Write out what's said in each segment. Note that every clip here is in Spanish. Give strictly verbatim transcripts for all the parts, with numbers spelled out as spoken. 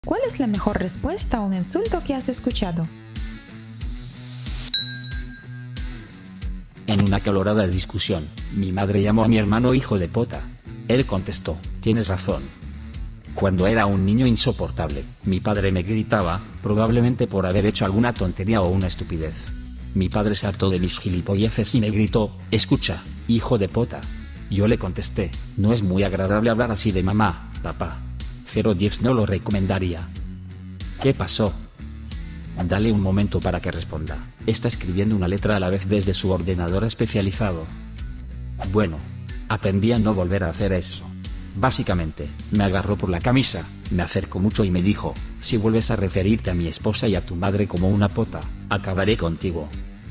¿Cuál es la mejor respuesta a un insulto que has escuchado? En una acalorada discusión, mi madre llamó a mi hermano hijo de puta. Él contestó, tienes razón. Cuando era un niño insoportable, mi padre me gritaba, probablemente por haber hecho alguna tontería o una estupidez. Mi padre se hartó de mis gilipolleces y me gritó, escucha, hijo de puta. Yo le contesté, no es muy agradable hablar así de mamá, papá. cero diez no lo recomendaría. ¿Qué pasó? Dale un momento para que responda. Está escribiendo una letra a la vez desde su ordenador especializado. Bueno, aprendí a no volver a hacer eso. Básicamente, me agarró por la camisa, me acercó mucho y me dijo, si vuelves a referirte a mi esposa y a tu madre como una pota, acabaré contigo.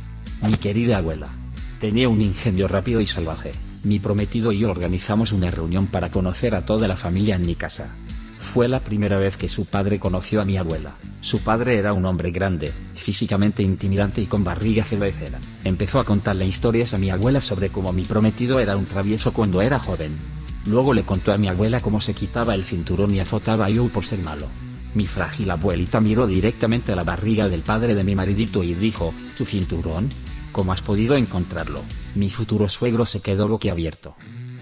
Mi querida abuela tenía un ingenio rápido y salvaje. Mi prometido y yo organizamos una reunión para conocer a toda la familia en mi casa. Fue la primera vez que su padre conoció a mi abuela. Su padre era un hombre grande, físicamente intimidante y con barriga cervecera. Empezó a contarle historias a mi abuela sobre cómo mi prometido era un travieso cuando era joven. Luego le contó a mi abuela cómo se quitaba el cinturón y azotaba a yo por ser malo. Mi frágil abuelita miró directamente a la barriga del padre de mi maridito y dijo, ¿su cinturón? ¿Cómo has podido encontrarlo? Mi futuro suegro se quedó boquiabierto.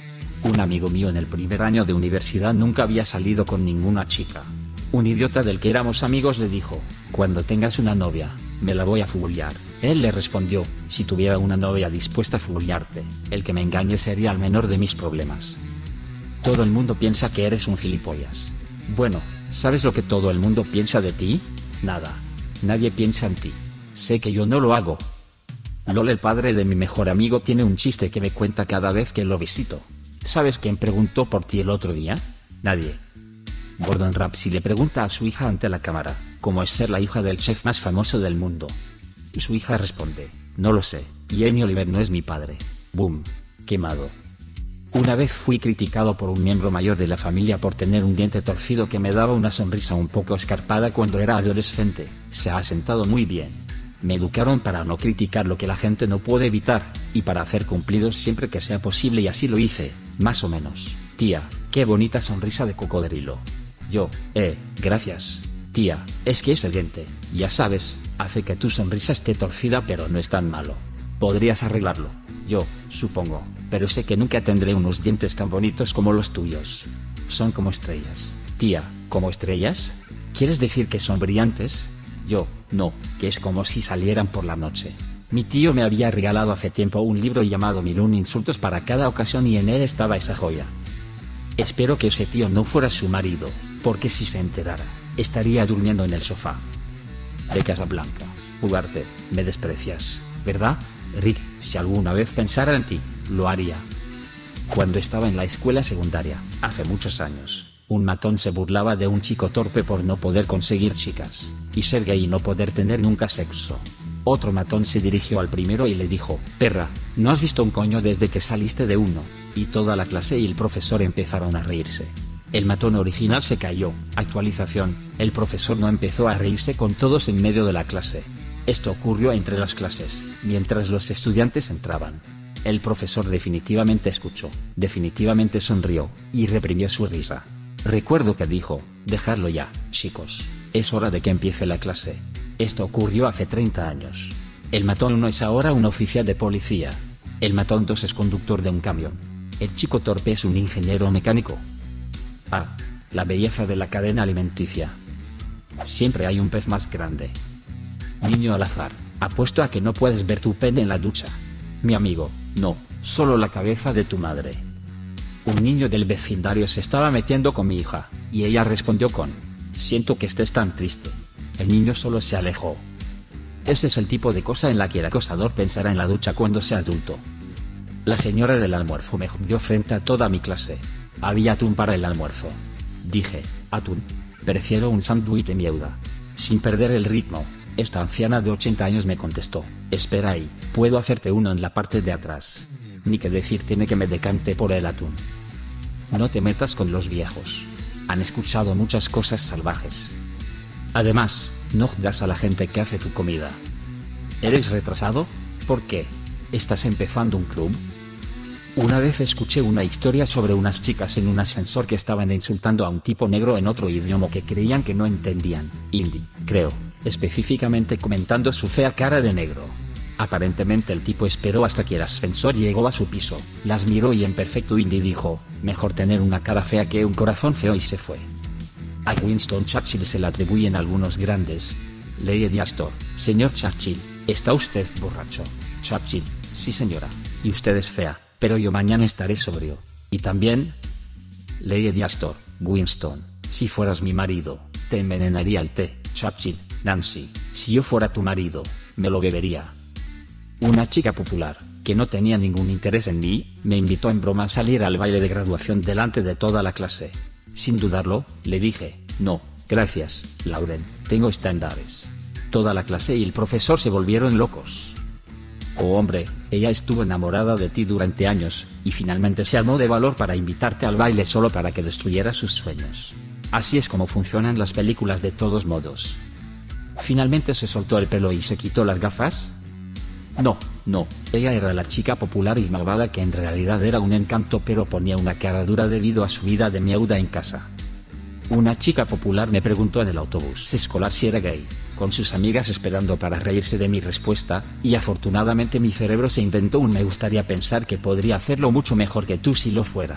Un amigo mío en el primer año de universidad nunca había salido con ninguna chica. Un idiota del que éramos amigos le dijo, cuando tengas una novia, me la voy a fugullar. Él le respondió, si tuviera una novia dispuesta a fugullarte, el que me engañe sería el menor de mis problemas. Todo el mundo piensa que eres un gilipollas. Bueno, ¿sabes lo que todo el mundo piensa de ti? Nada. Nadie piensa en ti. Sé que yo no lo hago. Lol, el padre de mi mejor amigo tiene un chiste que me cuenta cada vez que lo visito. ¿Sabes quién preguntó por ti el otro día? Nadie. Gordon Ramsay le pregunta a su hija ante la cámara, ¿cómo es ser la hija del chef más famoso del mundo? Y su hija responde, no lo sé, y Jamie Oliver no es mi padre. Boom. Quemado. Una vez fui criticado por un miembro mayor de la familia por tener un diente torcido que me daba una sonrisa un poco escarpada cuando era adolescente. Se ha sentado muy bien. Me educaron para no criticar lo que la gente no puede evitar, y para hacer cumplidos siempre que sea posible y así lo hice, más o menos. Tía, qué bonita sonrisa de cocodrilo. Yo, eh, gracias. Tía, es que ese diente, ya sabes, hace que tu sonrisa esté torcida pero no es tan malo. Podrías arreglarlo. Yo, supongo, pero sé que nunca tendré unos dientes tan bonitos como los tuyos. Son como estrellas. Tía, ¿como estrellas? ¿Quieres decir que son brillantes? Yo, no, que es como si salieran por la noche. Mi tío me había regalado hace tiempo un libro llamado Mil un insultos para cada ocasión y en él estaba esa joya. Espero que ese tío no fuera su marido, porque si se enterara, estaría durmiendo en el sofá. De Casablanca. Ugarte, me desprecias, ¿verdad? Rick, si alguna vez pensara en ti, lo haría. Cuando estaba en la escuela secundaria, hace muchos años, un matón se burlaba de un chico torpe por no poder conseguir chicas, y ser gay y no poder tener nunca sexo. Otro matón se dirigió al primero y le dijo, perra, no has visto un coño desde que saliste de uno, y toda la clase y el profesor empezaron a reírse. El matón original se cayó. Actualización, el profesor no empezó a reírse con todos en medio de la clase. Esto ocurrió entre las clases, mientras los estudiantes entraban. El profesor definitivamente escuchó, definitivamente sonrió, y reprimió su risa. Recuerdo que dijo, dejadlo ya, chicos, es hora de que empiece la clase. Esto ocurrió hace treinta años. El matón uno es ahora un oficial de policía. El matón dos es conductor de un camión. El chico torpe es un ingeniero mecánico. Ah, la belleza de la cadena alimenticia. Siempre hay un pez más grande. Niño al azar, apuesto a que no puedes ver tu pene en la ducha. Mi amigo, no, solo la cabeza de tu madre. Un niño del vecindario se estaba metiendo con mi hija, y ella respondió con, siento que estés tan triste. El niño solo se alejó. Ese es el tipo de cosa en la que el acosador pensará en la ducha cuando sea adulto. La señora del almuerzo me jodió frente a toda mi clase. Había atún para el almuerzo. Dije, atún. Prefiero un sándwich de mierda. Sin perder el ritmo, esta anciana de ochenta años me contestó, espera ahí, puedo hacerte uno en la parte de atrás. Ni que decir tiene que me decante por el atún. No te metas con los viejos. Han escuchado muchas cosas salvajes. Además, no jodas a la gente que hace tu comida. ¿Eres retrasado? ¿Por qué? ¿Estás empezando un club? Una vez escuché una historia sobre unas chicas en un ascensor que estaban insultando a un tipo negro en otro idioma que creían que no entendían, hindi, creo, específicamente comentando su fea cara de negro. Aparentemente el tipo esperó hasta que el ascensor llegó a su piso, las miró y en perfecto hindi dijo, mejor tener una cara fea que un corazón feo, y se fue. A Winston Churchill se le atribuyen algunos grandes. Lady Astor, señor Churchill, ¿está usted borracho? Churchill, sí señora, y usted es fea, pero yo mañana estaré sobrio. Y también, Lady Astor, Winston, si fueras mi marido, te envenenaría el té. Churchill, Nancy, si yo fuera tu marido, me lo bebería. Una chica popular, que no tenía ningún interés en mí, me invitó en broma a salir al baile de graduación delante de toda la clase. Sin dudarlo, le dije, no, gracias, Lauren, tengo estándares. Toda la clase y el profesor se volvieron locos. Oh hombre, ella estuvo enamorada de ti durante años, y finalmente se armó de valor para invitarte al baile solo para que destruyeras sus sueños. Así es como funcionan las películas de todos modos. ¿Finalmente se soltó el pelo y se quitó las gafas? No, no, ella era la chica popular y malvada que en realidad era un encanto, pero ponía una cara dura debido a su vida de miauda en casa. Una chica popular me preguntó en el autobús escolar si era gay, con sus amigas esperando para reírse de mi respuesta, y afortunadamente mi cerebro se inventó un me gustaría pensar que podría hacerlo mucho mejor que tú si lo fuera.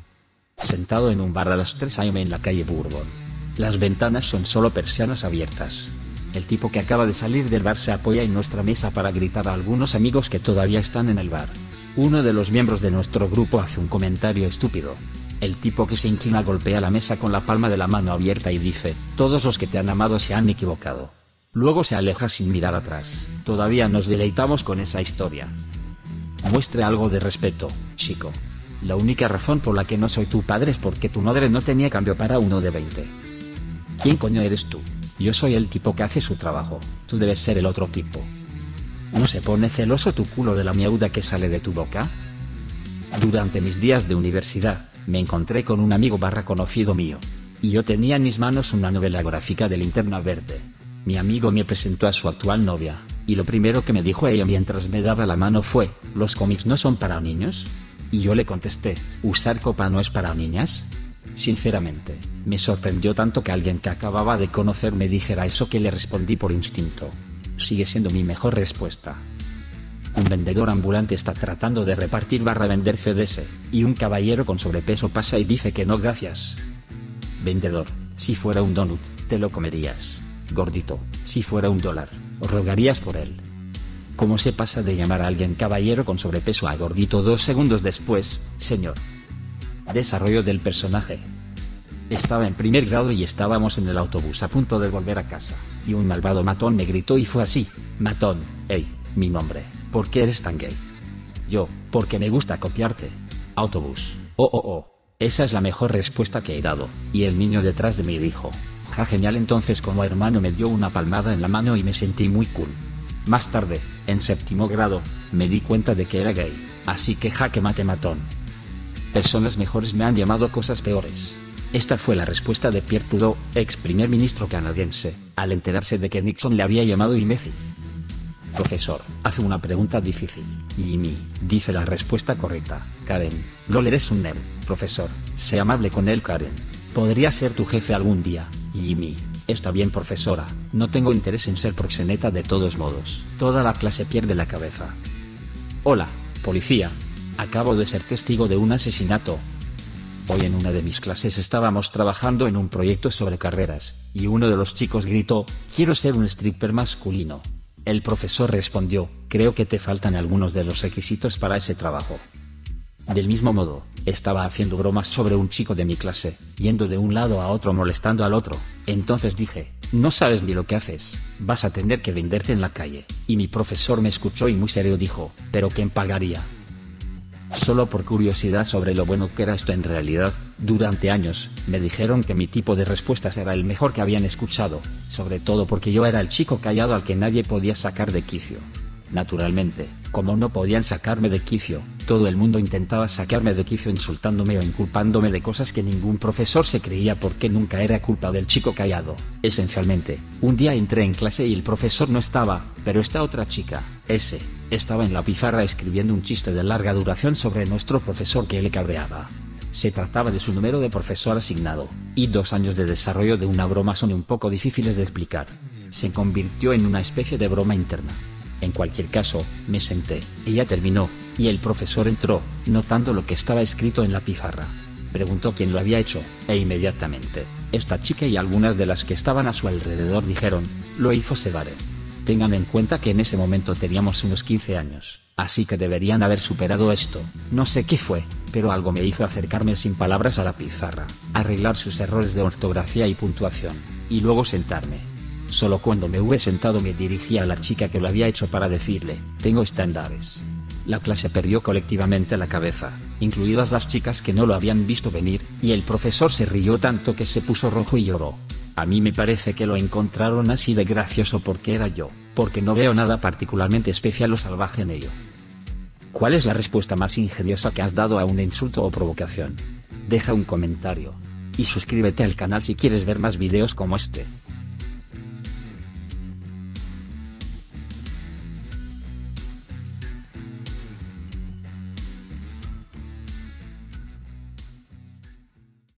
Sentado en un bar a las tres a eme en la calle Bourbon. Las ventanas son solo persianas abiertas. El tipo que acaba de salir del bar se apoya en nuestra mesa para gritar a algunos amigos que todavía están en el bar. Uno de los miembros de nuestro grupo hace un comentario estúpido. El tipo que se inclina golpea la mesa con la palma de la mano abierta y dice, todos los que te han amado se han equivocado. Luego se aleja sin mirar atrás. Todavía nos deleitamos con esa historia. Muestre algo de respeto, chico. La única razón por la que no soy tu padre es porque tu madre no tenía cambio para uno de veinte. ¿Quién coño eres tú? Yo soy el tipo que hace su trabajo, tú debes ser el otro tipo. ¿No se pone celoso tu culo de la miauda que sale de tu boca? Durante mis días de universidad, me encontré con un amigo barra conocido mío, y yo tenía en mis manos una novela gráfica de Linterna Verde. Mi amigo me presentó a su actual novia, y lo primero que me dijo ella mientras me daba la mano fue, ¿los cómics no son para niños? Y yo le contesté, ¿usar copa no es para niñas? Sinceramente, me sorprendió tanto que alguien que acababa de conocer me dijera eso que le respondí por instinto. Sigue siendo mi mejor respuesta. Un vendedor ambulante está tratando de repartir barra vender ce des, y un caballero con sobrepeso pasa y dice que no gracias. Vendedor, si fuera un donut, te lo comerías. Gordito, si fuera un dólar, rogarías por él. ¿Cómo se pasa de llamar a alguien caballero con sobrepeso a gordito dos segundos después, señor? Desarrollo del personaje. Estaba en primer grado y estábamos en el autobús a punto de volver a casa, y un malvado matón me gritó y fue así, matón, hey, mi nombre, ¿por qué eres tan gay? Yo, porque me gusta copiarte. Autobús, oh oh oh, esa es la mejor respuesta que he dado, y el niño detrás de mí dijo, ja genial. Entonces como hermano me dio una palmada en la mano y me sentí muy cool. Más tarde, en séptimo grado, me di cuenta de que era gay, así que jaque mate matón. Personas mejores me han llamado cosas peores. Esta fue la respuesta de Pierre Trudeau, ex primer ministro canadiense, al enterarse de que Nixon le había llamado imbécil. Profesor, hace una pregunta difícil. Jimmy, dice la respuesta correcta. Karen, lol, eres un nerd. Profesor, sé amable con él. Karen, podría ser tu jefe algún día. Jimmy, está bien profesora, no tengo interés en ser proxeneta de todos modos. Toda la clase pierde la cabeza. Hola, policía. Acabo de ser testigo de un asesinato. Hoy en una de mis clases estábamos trabajando en un proyecto sobre carreras, y uno de los chicos gritó, quiero ser un stripper masculino. El profesor respondió, creo que te faltan algunos de los requisitos para ese trabajo. Del mismo modo, estaba haciendo bromas sobre un chico de mi clase, yendo de un lado a otro molestando al otro. Entonces dije, no sabes ni lo que haces, vas a tener que venderte en la calle. Y mi profesor me escuchó y muy serio dijo, ¿pero quién pagaría? Solo por curiosidad sobre lo bueno que era esto en realidad, durante años, me dijeron que mi tipo de respuestas era el mejor que habían escuchado, sobre todo porque yo era el chico callado al que nadie podía sacar de quicio. Naturalmente, como no podían sacarme de quicio, Todo el mundo intentaba sacarme de quicio insultándome o inculpándome de cosas que ningún profesor se creía porque nunca era culpa del chico callado. Esencialmente, un día entré en clase y el profesor no estaba, pero esta otra chica, S, estaba en la pizarra escribiendo un chiste de larga duración sobre nuestro profesor que le cabreaba. Se trataba de su número de profesor asignado, y dos años de desarrollo de una broma son un poco difíciles de explicar. Se convirtió en una especie de broma interna. En cualquier caso, me senté, ella terminó, y el profesor entró, notando lo que estaba escrito en la pizarra. Preguntó quién lo había hecho, e inmediatamente, esta chica y algunas de las que estaban a su alrededor dijeron, lo hizo Sebare. Tengan en cuenta que en ese momento teníamos unos quince años, así que deberían haber superado esto. No sé qué fue, pero algo me hizo acercarme sin palabras a la pizarra, arreglar sus errores de ortografía y puntuación, y luego sentarme. Solo cuando me hube sentado me dirigí a la chica que lo había hecho para decirle, tengo estándares. La clase perdió colectivamente la cabeza, incluidas las chicas que no lo habían visto venir, y el profesor se rió tanto que se puso rojo y lloró. A mí me parece que lo encontraron así de gracioso porque era yo, porque no veo nada particularmente especial o salvaje en ello. ¿Cuál es la respuesta más ingeniosa que has dado a un insulto o provocación? Deja un comentario. Y suscríbete al canal si quieres ver más videos como este.